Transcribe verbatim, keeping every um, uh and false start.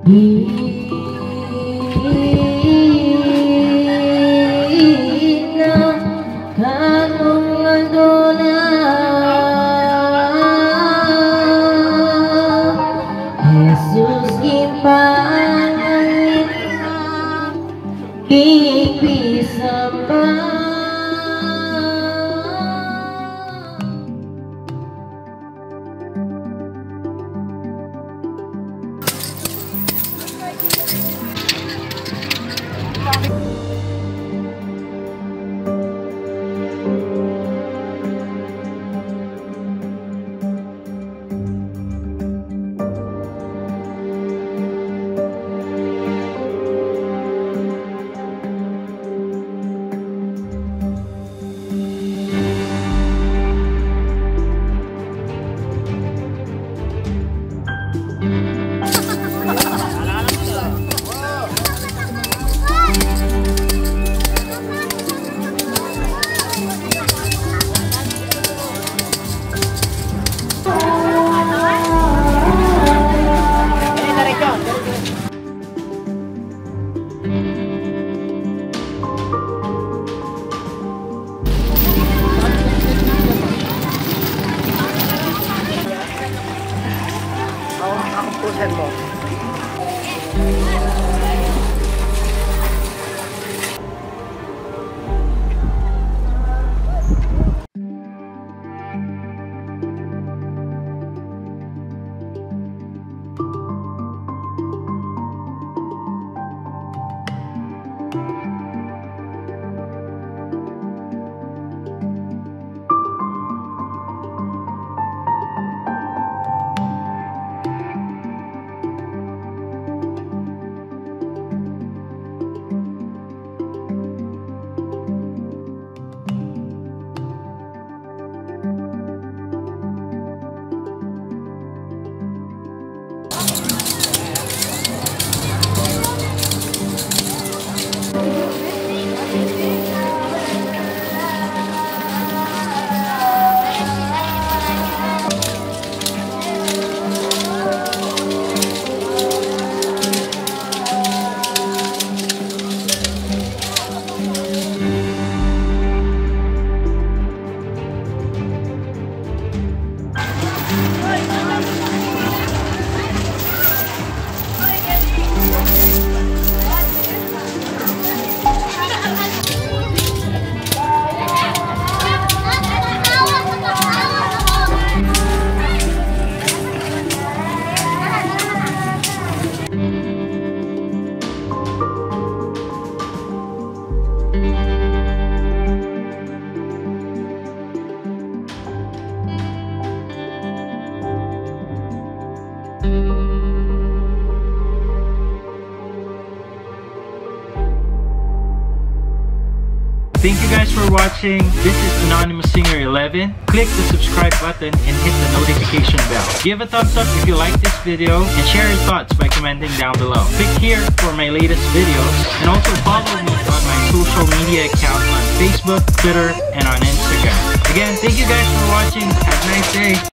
Thank you guys for watching. This is Anonymous Singer eleven. Click the subscribe button and hit the notification bell. Give a thumbs up if you like this video and share your thoughts by commenting down below. Click here for my latest videos and also follow me on my social media accounts on Facebook, Twitter, and on Instagram. Again, thank you guys for watching. Have a nice day.